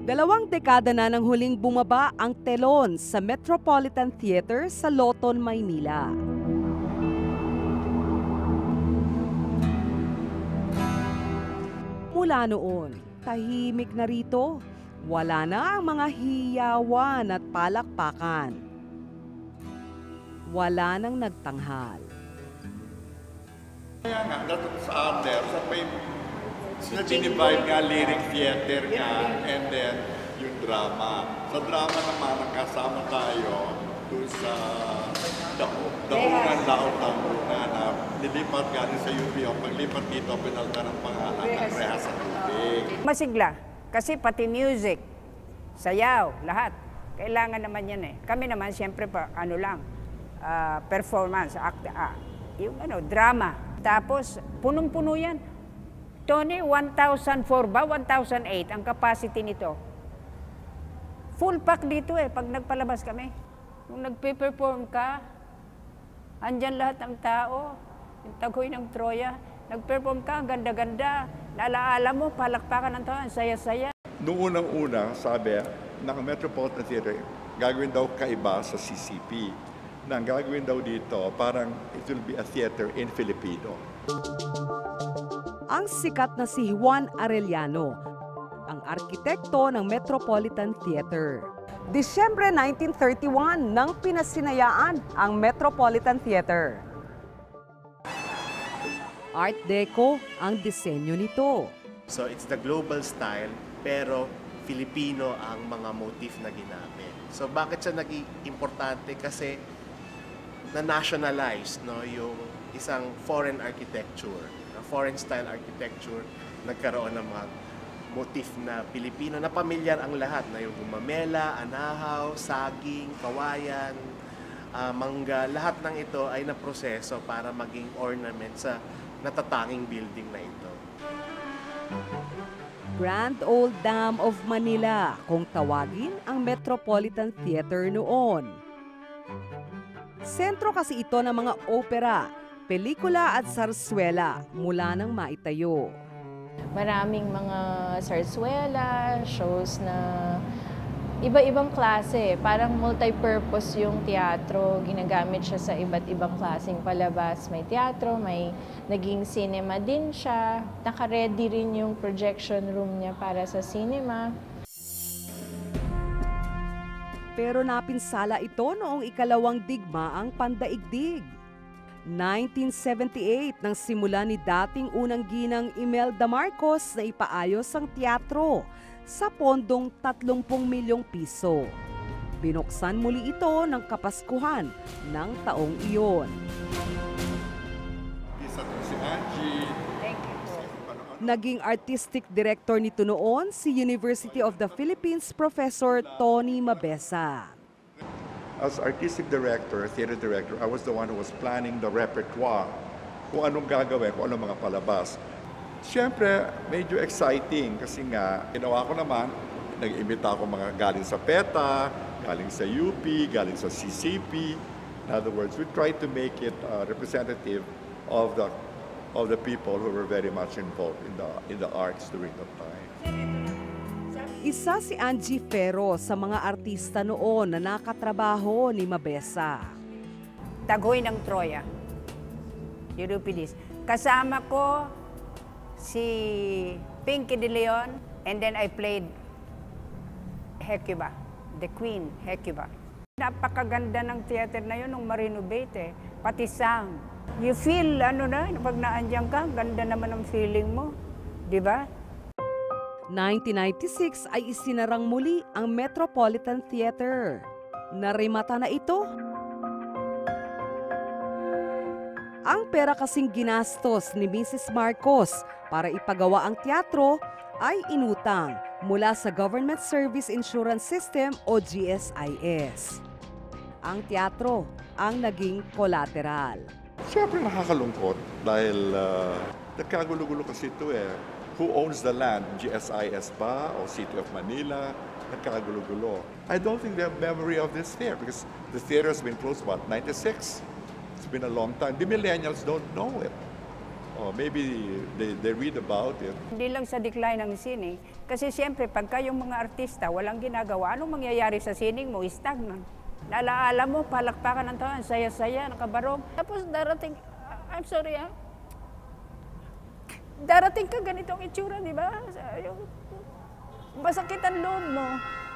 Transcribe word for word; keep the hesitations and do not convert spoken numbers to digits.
Dalawang dekada na nang huling bumaba ang telon sa Metropolitan Theater sa Loton, Maynila. Mula noon, tahimik na rito. Wala na ang mga hiyawan at palakpakan. Wala nang nagtanghal. Kaya nga, dapat sa under, sa may sila dinivide nga, lyric theater nga, and then yung drama. Sa drama naman, nakasama tayo doon sa daungan laot ng una na nilipat galing sa U P O. Paglipat dito, pinalta ng pangalan ng Rehas sa Tubig. Masigla. Kasi pati music, sayaw, lahat. Kailangan naman yan eh. Kami naman, siyempre, pa, ano lang, uh, performance, act, uh, yung ano, drama. Tapos, punong-puno yan. Tony, one thousand four ba? one thousand eight ang capacity nito. Full pack dito eh, pag nagpalabas kami. Nung nagpe-perform ka, andyan lahat ng tao, yung tagoy ng Troya, nag-perform ka, ganda-ganda, naalaala mo, palakpakan ng tao, saya-saya. Noong unang-una, sabi ng Metropolitan Theater, gagawin daw kaiba sa C C P. Na gagawin daw dito, parang it will be a theater in Filipino. Ang sikat na si Juan Arellano, ang arkitekto ng Metropolitan Theater. Disyembre nineteen thirty-one nang pinasinayaan ang Metropolitan Theater. Art Deco ang disenyo nito. So it's the global style pero Filipino ang mga motif na ginamit. So bakit siya naging importante? Kasi na-nationalize no, yung isang foreign architecture, na foreign style architecture, nagkaroon ng mga motif na Pilipino, na pamilyar ang lahat, na yung gumamela, anahaw, saging, kawayan, uh, mangga, lahat ng ito ay naproseso para maging ornament sa natatanging building na ito. Grand Old Dam of Manila, kung tawagin ang Metropolitan Theater noon. Sentro kasi ito ng mga opera, pelikula at sarswela mula nang maitayo. Maraming mga sarswela, shows na iba-ibang klase. Parang multi-purpose yung teatro. Ginagamit siya sa iba't ibang klaseng palabas. May teatro, may naging cinema din siya. Naka-ready rin yung projection room niya para sa cinema. Pero napinsala ito noong ikalawang digmaang pandaigdig. nineteen seventy-eight nang simula ni dating unang ginang Imelda Marcos na ipaayos ang teatro sa pondong tatlumpung milyong piso. Binuksan muli ito ng Kapaskuhan ng taong iyon. Isa si Angie. Thank you. Naging artistic director nito noon si University of the Philippines Professor Tony Mabesa. As artistic director, theater director, I was the one who was planning the repertoire. Kung anong gagawin, kung anong mga palabas. Siyempre, medyo exciting kasi nga, ginawa ko naman, nag-imbita ako mga galing sa PETA, galing sa U P, galing sa C C P. In other words, we tried to make it uh, representative of the of the people who were very much involved in the in the arts during that time. Isa si Angie Ferro sa mga artista noon na nakatrabaho ni Mabesa. Tagoy ng Troya, Euripides. Kasama ko si Pinky de Leon, and then I played Hecuba, the Queen Hecuba. Napakaganda ng theater na yun nung ma-renovate eh, pati sound. You feel, ano na, pag naandyan ka, ganda naman ang feeling mo, di ba? nineteen ninety-six ay isinarang muli ang Metropolitan Theater. Narimata na ito. Ang pera kasing ginastos ni Missus Marcos para ipagawa ang teatro ay inutang mula sa Government Service Insurance System o G S I S. Ang teatro ang naging collateral. Siyempre nakakalungkot dahil uh, nagkagulo-gulo kasi ito eh. Who owns the land? G S I S ba o City of Manila? Nagkakagulo-gulo. I don't think they have memory of this theater because the theater has been closed, what, ninety-six? It's been a long time. The millennials don't know it. Oh, maybe they, they read about it. Hindi lang sa decline ng sining, kasi siyempre pagka yung mga artista walang ginagawa, anong mangyayari sa sining mo? Stagnant. Nalaala mo, palakpakan ng taon, saya-saya, nakabarong. Tapos darating, I'm sorry ah, darating ka ganitong itsura, di ba? Masakit ang loob mo.